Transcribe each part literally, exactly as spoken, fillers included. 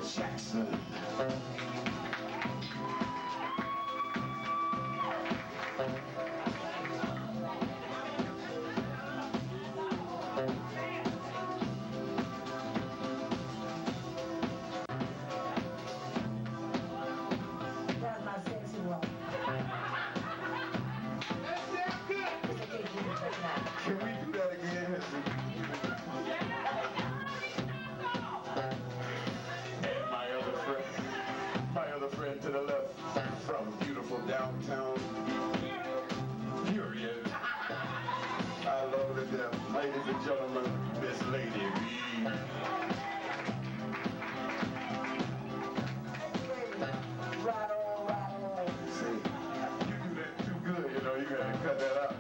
Jackson. That's my sexy one. That's damn good. It's okay, give me that now. Can we do that again? And my other friend, my other friend to the left, from beautiful downtown Period. I love her to death. Ladies and gentlemen, Miss Lady B. Right on, right on. See, you do that too good, you know, you gotta cut that out.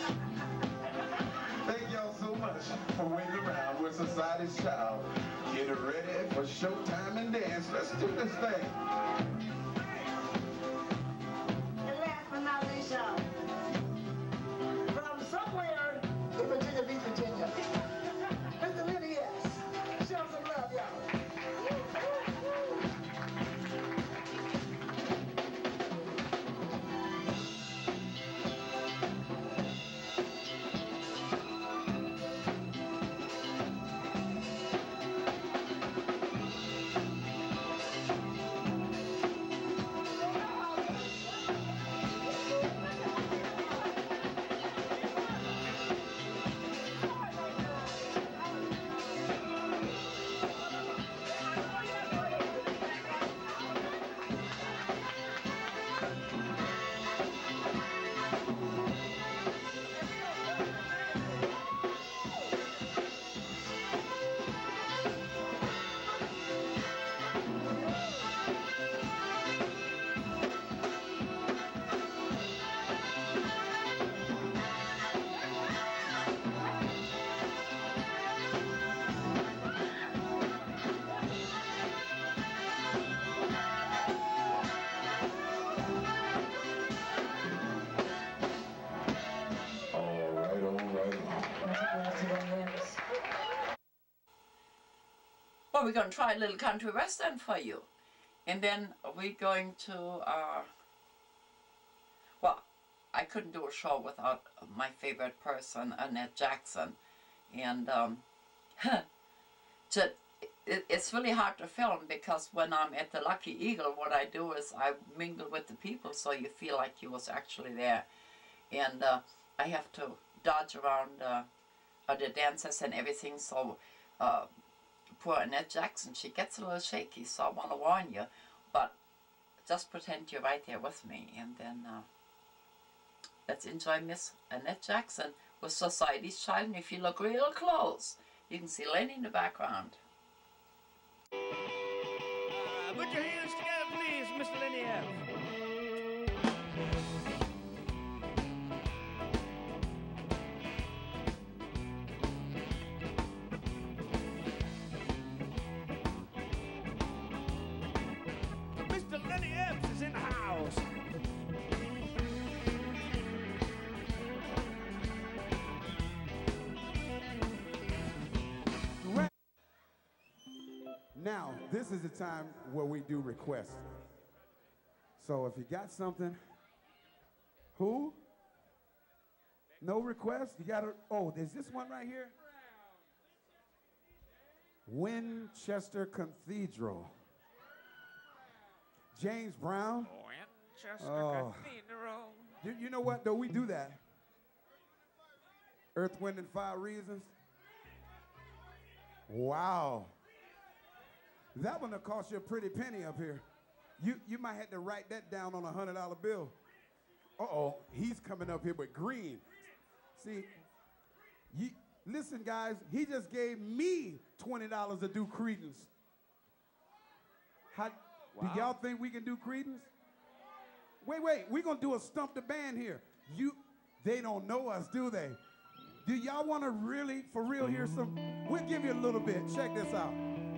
Thank y'all so much for waiting around with Society's Child. Get ready for showtime and dance. Let's do this thing. And last but not least, y'all, from somewhere in Virginia Beach, Virginia, Mister Lenny Epps. Show some love, y'all. Well, we're going to try a little country western for you. And then we're going to, uh, well, I couldn't do a show without my favorite person, Annette Jackson. And um, to, it, it's really hard to film because when I'm at the Lucky Eagle, what I do is I mingle with the people so you feel like you was actually there. And uh, I have to dodge around uh, uh, the dancers and everything, so uh, poor Annette Jackson, she gets a little shaky, so I want to warn you. But just pretend you're right there with me, and then uh, let's enjoy Miss Annette Jackson with Society's Child. And if you look real close, you can see Lenny in the background. Uh, put your hands together, please, Mister Lenny Epps. In the house. Now, this is the time where we do requests. So if you got something, who? No request? You gotta, oh, there's this one right here. Winchester Cathedral. James Brown. Winchester Oh. Cathedral. You, you know what, though? We do that. Earth, Wind, and Fire Reasons. Wow. That one will cost you a pretty penny up here. You, you might have to write that down on a one hundred dollar bill. Uh-oh, he's coming up here with green. See, you, listen, guys, he just gave me twenty dollars to do Creedence. How, Wow. Do y'all think we can do Creedence? Wait, wait, we're gonna do a stump the band here. You, they don't know us, do they? Do y'all wanna really, for real, hear some? We'll give you a little bit, check this out.